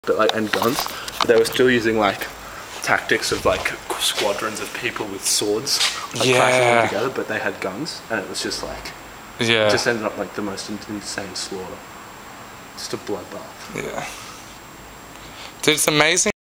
but like and guns. But they were still using like tactics of like squadrons of people with swords, like clashing them together. But they had guns, and it was just like it just ended up like the most insane slaughter. Just a bloodbath. Yeah, dude, it's amazing.